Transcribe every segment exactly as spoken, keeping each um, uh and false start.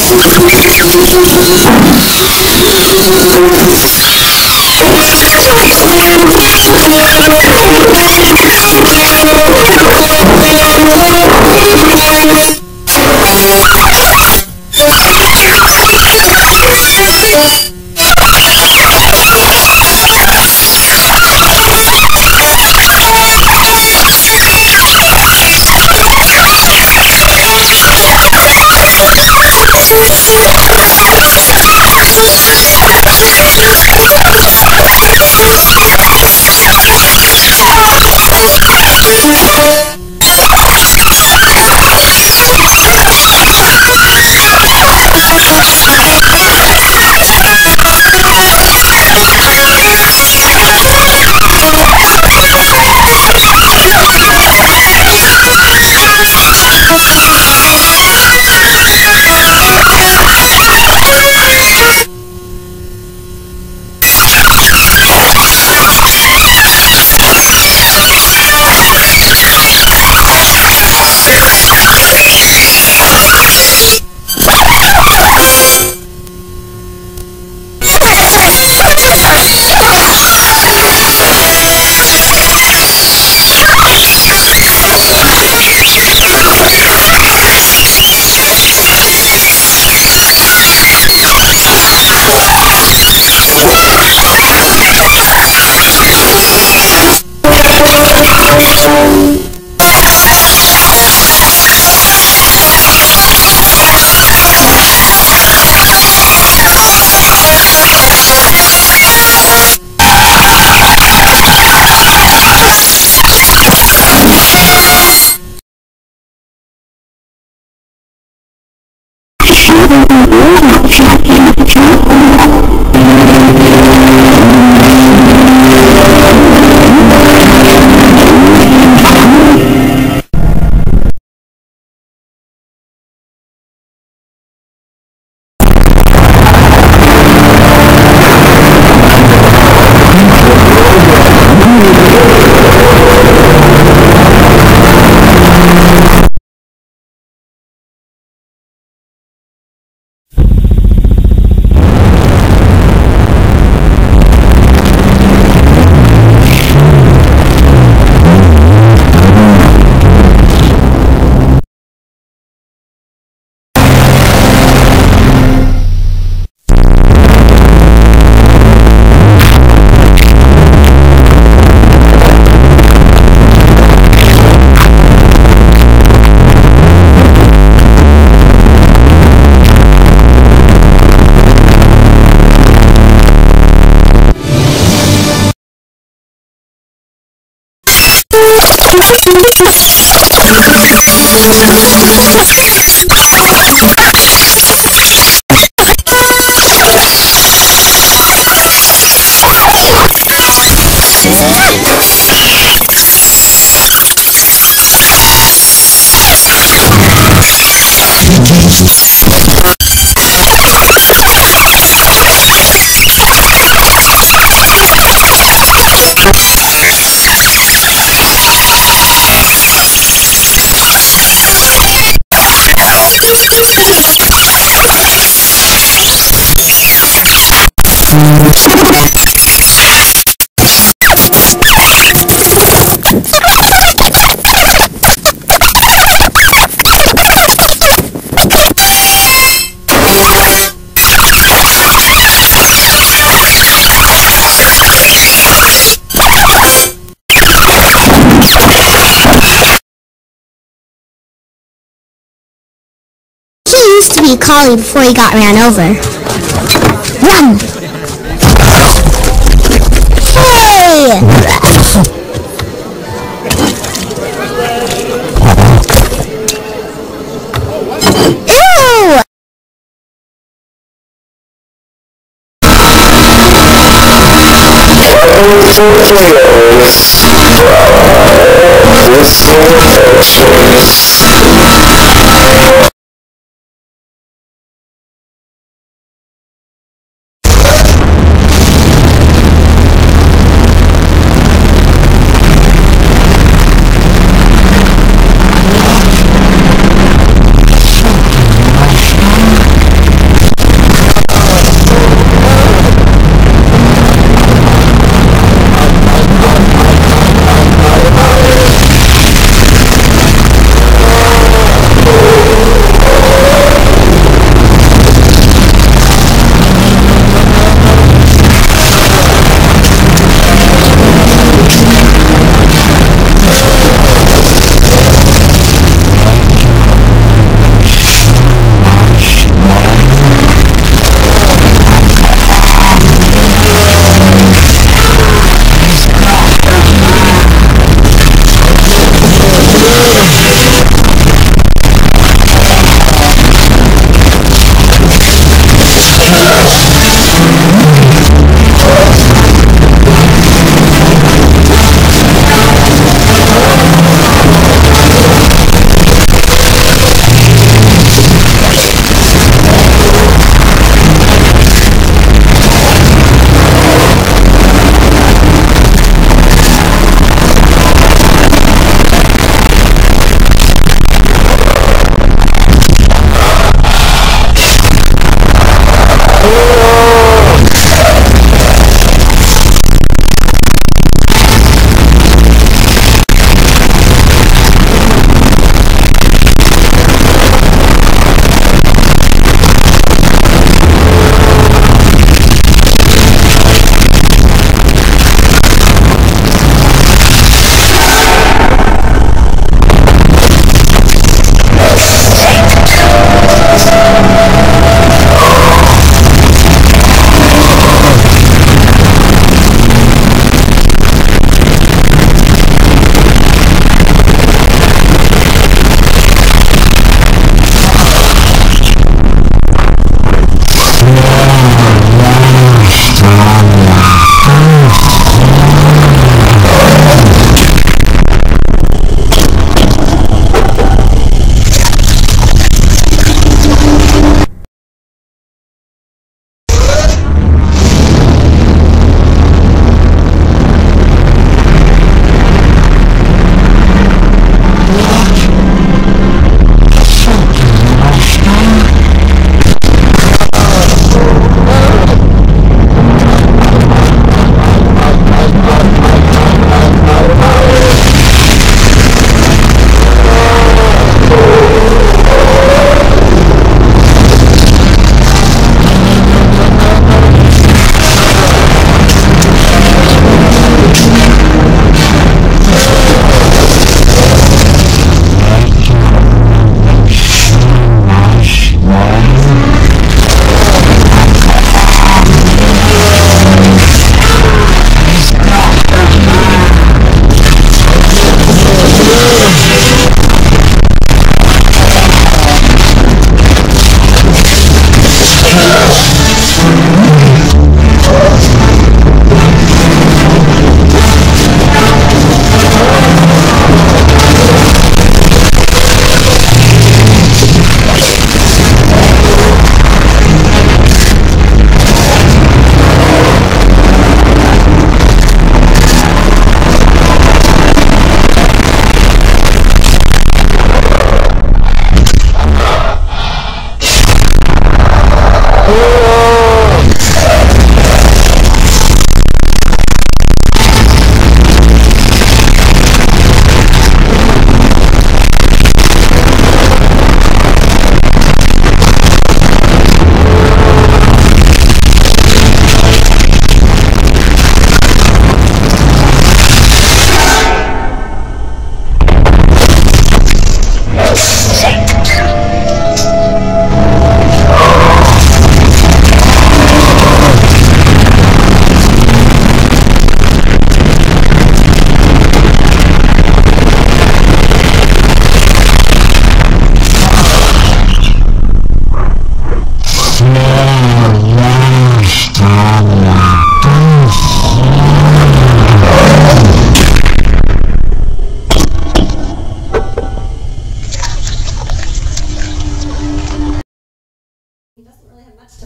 To be Collab before he got ran over. Run! Hey! Ew!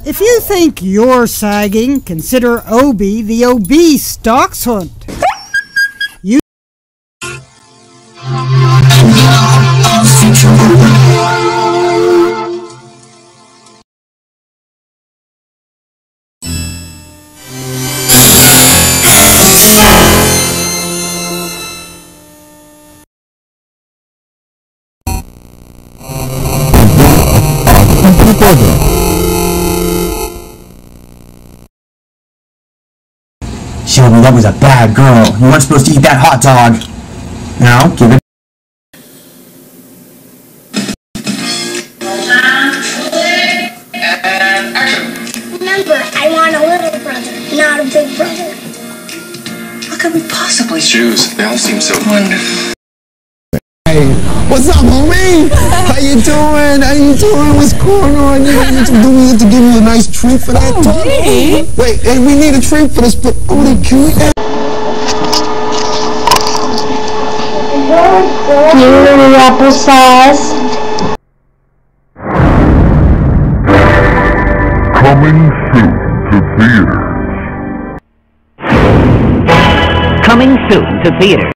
If you think you're sagging, consider Obi the obese dachshund. You Shelby, that was a bad girl. You weren't supposed to eat that hot dog. Now, give it. And action. Remember, I want a little brother, not a big brother. How could we possibly choose? They all seem so wonderful. Hey, what's up, homie? How you doing? How you doing? What's going on? You need to do me to give you a nice treat for that. Oh, really? Wait, hey, we need a treat for this, but oh, they can we? Do you want the applesauce? Coming soon to theaters. Coming soon to theaters.